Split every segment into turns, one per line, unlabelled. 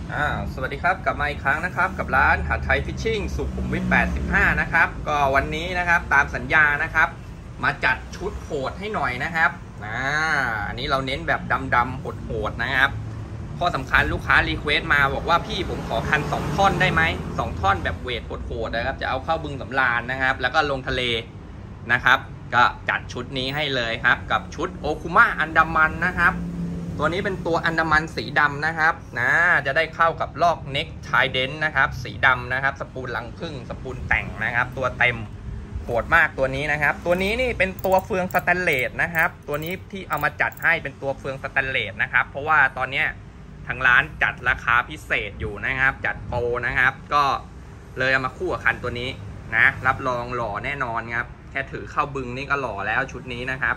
สวัสดีครับกลับมาอีกครั้งนะครับกับร้านหาดไทยฟิชชิ่งสุขุมวิท85นะครับก็วันนี้นะครับตามสัญญานะครับมาจัดชุดโหดให้หน่อยนะครับอันนี้เราเน้นแบบดำๆโหดๆนะครับข้อสำคัญลูกค้ารีเควสต์มาบอกว่าพี่ผมขอคัน2ท่อนได้ไหม2ท่อนแบบเวทโหดๆนะครับจะเอาเข้าบึงสำราญนะครับแล้วก็ลงทะเลนะครับก็จัดชุดนี้ให้เลยครับกับชุดโอคุมะอันดามันนะครับตัวนี้เป็นตัวอันดามันสีดำนะครับจะได้เข้ากับลอกเน็กไทเดนนะครับสีดำนะครับสปูลลังพึ่งสปูลแต่งนะครับตัวเต็มโหดมากตัวนี้นะครับตัวนี้นี่เป็นตัวเฟืองสแตนเลสนะครับตัวนี้ที่เอามาจัดให้เป็นตัวเฟืองสแตนเลสนะครับเพราะว่าตอนนี้ทางร้านจัดราคาพิเศษอยู่นะครับจัดโปรนะครับก็เลยเอามาคู่กับคันตัวนี้นะรับรองหล่อแน่นอนครับแค่ถือเข้าบึงนี่ก็หล่อแล้วชุดนี้นะครับ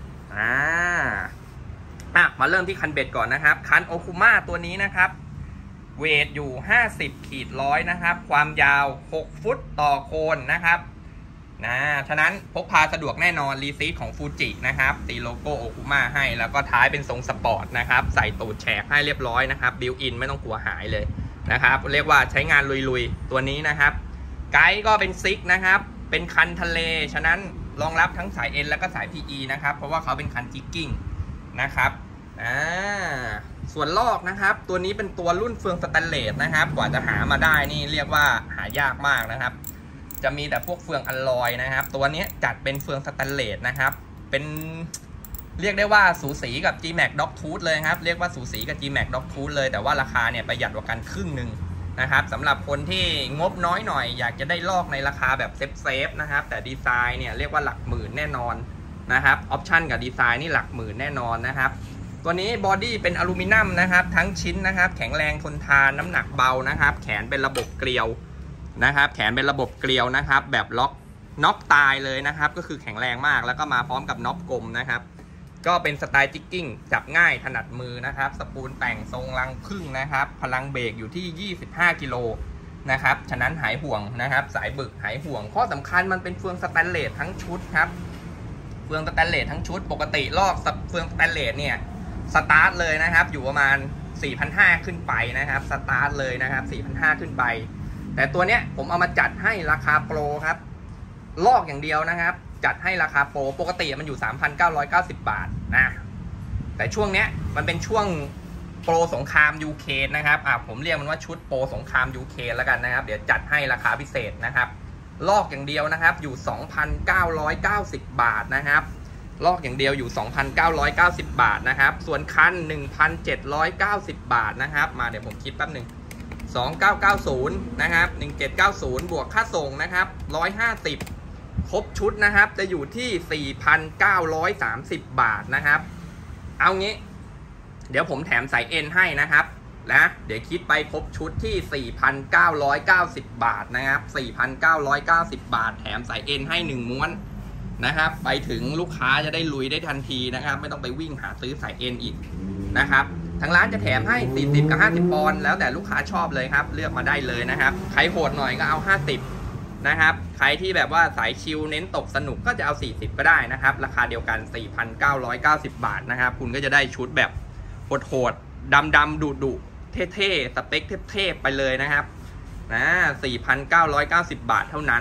มาเริ่มที่คันเบ็ดก่อนนะครับคันโอคุมะตัวนี้นะครับเวทอยู่50-100นะครับความยาว6ฟุตต่อโคนนะครับฉะนั้นพกพาสะดวกแน่นอนรีซีทของฟูจินะครับตีโลโก้โอคุมะให้แล้วก็ท้ายเป็นทรงสปอร์ตนะครับใส่ตูดแฉกให้เรียบร้อยนะครับบิวอินไม่ต้องกลัวหายเลยนะครับเรียกว่าใช้งานลุยๆตัวนี้นะครับไกด์ก็เป็นซิกนะครับเป็นคันทะเลฉะนั้นรองรับทั้งสาย N แล้วก็สาย PE นะครับเพราะว่าเขาเป็นคันจิกกิ้งนะครับส่วนลอกนะครับตัวนี้เป็นตัวรุ่นเฟืองสแตนเลสนะครับกว่าจะหามาได้นี่เรียกว่าหายากมากนะครับจะมีแต่พวกเฟืองอลลอยนะครับตัวนี้จัดเป็นเฟืองสแตนเลสนะครับเป็นเรียกได้ว่าสูสีกับ G-Max Dog Tooth เลยครับเรียกว่าสูสีกับ G-Max Dog Tooth เลยแต่ว่าราคาเนี่ยประหยัดกว่ากันครึ่งหนึ่งนะครับสำหรับคนที่งบน้อยหน่อยอยากจะได้ลอกในราคาแบบเซฟนะครับแต่ดีไซน์เนี่ยเรียกว่าหลักหมื่นแน่นอนนะครับออปชั่นกับดีไซน์นี่หลักหมื่นแน่นอนนะครับตัวนี้บอดี้เป็นอลูมิเนียมนะครับทั้งชิ้นนะครับแข็งแรงทนทานน้ำหนักเบานะครับแขนเป็นระบบเกลียวนะครับแขนเป็นระบบเกลียวนะครับแบบล็อกน็อปตายเลยนะครับก็คือแข็งแรงมากแล้วก็มาพร้อมกับน็อปกลมนะครับก็เป็นสไตล์จิกกิ้งจับง่ายถนัดมือนะครับสปูลแต่งทรงรังผึ้งนะครับพลังเบรกอยู่ที่25กิโลนะครับฉะนั้นหายห่วงนะครับสายบึกหายห่วงข้อสำคัญมันเป็นเฟืองสแตนเลสทั้งชุดครับเฟืองสแตนเลสทั้งชุดปกติลอกเฟืองสแตนเลสเนี่ยสตาร์ทเลยนะครับอยู่ประมาณ 4,500 ขึ้นไปนะครับสตาร์ทเลยนะครับ 4,500 ขึ้นไปแต่ตัวเนี้ยผมเอามาจัดให้ราคาโปรครับลอกอย่างเดียวนะครับจัดให้ราคาโปรปกติมันอยู่ 3,990 บาทนะแต่ช่วงเนี้ยมันเป็นช่วงโปรสงครามยูเครนนะครับผมเรียกมันว่าชุดโปรสงครามยูเครนแล้วกันนะครับเดี๋ยวจัดให้ราคาพิเศษนะครับลอกอย่างเดียวนะครับอยู่ 2,990 บาทนะครับลอกอย่างเดียวอยู่ 2,990 บาทนะครับส่วนคัน 1,790 บาทนะครับมาเดี๋ยวผมคิดแป๊บหนึ่ง2990นะครับ1790บวกค่าส่งนะครับ150ครบชุดนะครับจะอยู่ที่ 4,930 บาทนะครับเอางี้เดี๋ยวผมแถมสาย N ให้นะครับเดี๋ยวคิดไปครบชุดที่ 4,990 บาทนะครับ 4,990 บาทแถมสาย N ให้1ม้วนนะครับไปถึงลูกค้าจะได้ลุยได้ทันทีนะครับไม่ต้องไปวิ่งหาซื้อสาย N อีกนะครับทางร้านจะแถมให้40กับ50ปอนด์แล้วแต่ลูกค้าชอบเลยครับเลือกมาได้เลยนะครับใครโหดหน่อยก็เอา50นะครับใครที่แบบว่าสายชิลเน้นตกสนุกก็จะเอา40ก็ได้นะครับราคาเดียวกัน 4,990 บาทนะครับคุณก็จะได้ชุดแบบโหดดำดุเท่ๆสเปคเท่ๆไปเลยนะครับ4,990 บาทเท่านั้น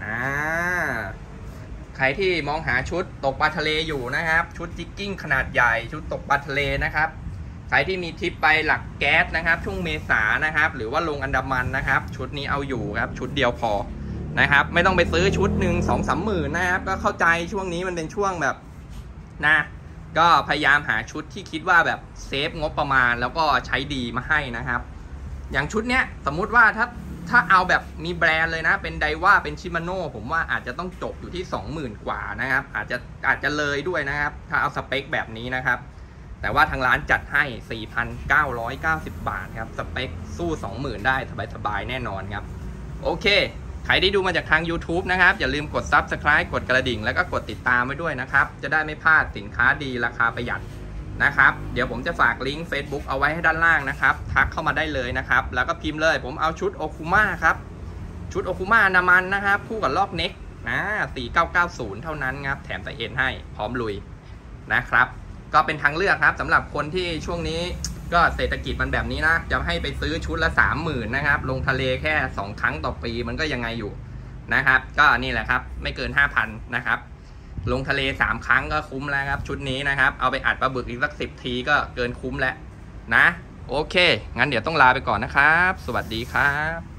ใครที่มองหาชุดตกปลาทะเลอยู่นะครับชุดจิกกิ้งขนาดใหญ่ชุดตกปลาทะเลนะครับใครที่มีทริปไปหลักแก๊สนะครับช่วงเมษานะครับหรือว่าลงอันดามันนะครับชุดนี้เอาอยู่ครับชุดเดียวพอนะครับไม่ต้องไปซื้อชุดหนึ่ง 2-3 หมื่นนะครับก็เข้าใจช่วงนี้มันเป็นช่วงแบบก็พยายามหาชุดที่คิดว่าแบบเซฟงบประมาณแล้วก็ใช้ดีมาให้นะครับอย่างชุดเนี้ยสมมุติว่าถ้าเอาแบบมีแบรนด์เลยนะเป็นไดว่าเป็นชิมาโน่ผมว่าอาจจะต้องจบอยู่ที่ 20,000 กว่านะครับอาจจะเลยด้วยนะครับถ้าเอาสเปคแบบนี้นะครับแต่ว่าทางร้านจัดให้ 4,990 บาทครับสเปคสู้ 20,000 ได้สบายๆแน่นอนครับโอเคใครที่ดูมาจากทาง YouTube นะครับอย่าลืมกด Subscribe กดกระดิ่งแล้วก็กดติดตามไว้ด้วยนะครับจะได้ไม่พลาดสินค้าดีราคาประหยัดนะครับเดี๋ยวผมจะฝากลิงก์ Facebook เอาไว้ให้ด้านล่างนะครับทักเข้ามาได้เลยนะครับแล้วก็พิมพ์เลยผมเอาชุดโอคุมะครับชุดโอคุมะน้ำมันนะครับคู่กับลอกเน็ก4990เท่านั้นครับแถมสาย N ให้พร้อมลุยนะครับก็เป็นทางเลือกครับสำหรับคนที่ช่วงนี้ก็เศรษฐกิจมันแบบนี้นะจะให้ไปซื้อชุดละ30,000นะครับลงทะเลแค่2 ครั้งต่อปีมันก็ยังไงอยู่นะครับก็นี่แหละครับไม่เกิน 5,000 นะครับลงทะเล3 ครั้งก็คุ้มแล้วครับชุดนี้นะครับเอาไปอัดปลาบึกอีกสัก10 ทีก็เกินคุ้มแล้วนะโอเคงั้นเดี๋ยวต้องลาไปก่อนนะครับสวัสดีครับ